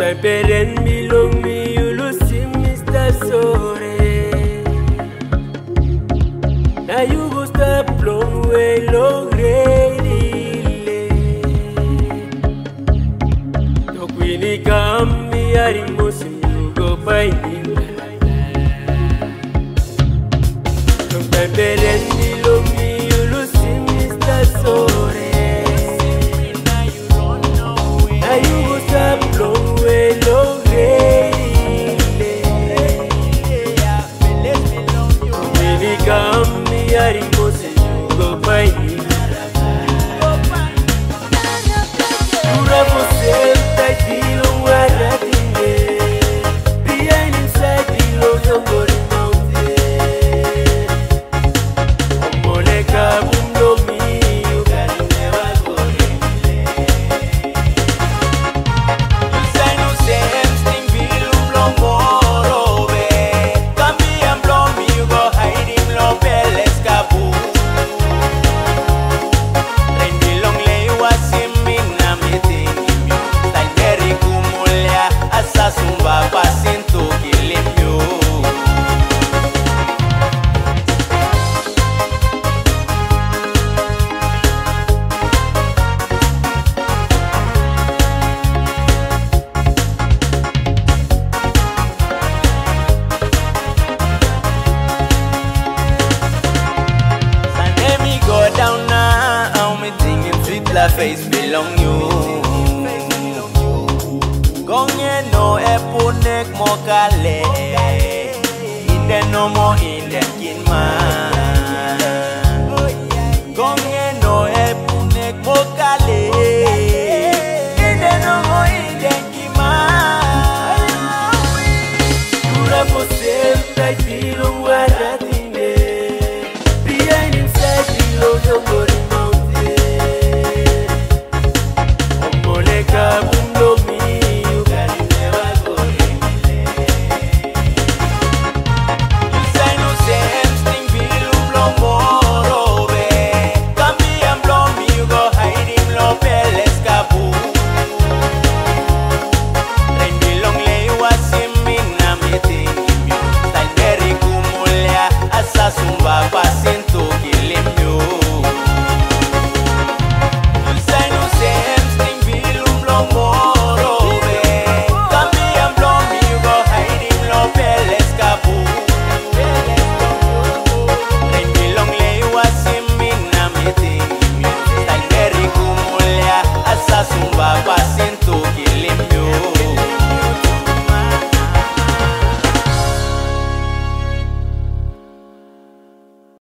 Sometimes parents belong me, you lose him, Mr. Sorry. Now you go stop long way, long really. So when he come, me are in motion, you go find him. Sometimes parents belong me, you lose him, Mr. Sorry. Now you go stop long way, long really. When he come, me are in motion, you go find him. You never say that you don't want nothing there. Behind inside below your body mountain. Omoleka bundo mi, you can never go anywhere. You say no same thing, feel long more over. Come be and blow me, you go hide him, lo peles kabu. Rendi long lay was him in a meeting him you. Like Terry Kumulia, asasumba passing to kill him you. Sunday me go down now, how me thinking sweet la face belong you. Gonge no epunek mokale, inde no mo inde kin ma.